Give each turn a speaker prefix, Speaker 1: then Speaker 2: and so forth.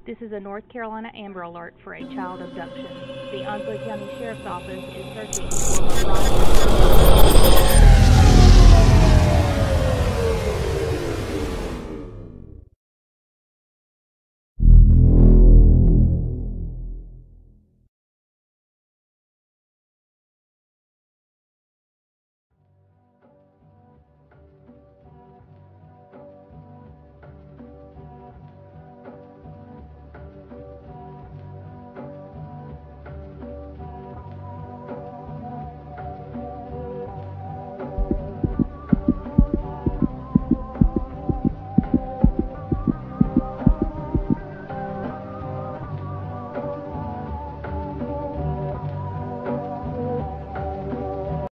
Speaker 1: This is a North Carolina Amber Alert for a child abduction. The Onslow County Sheriff's Office is searching for Veronica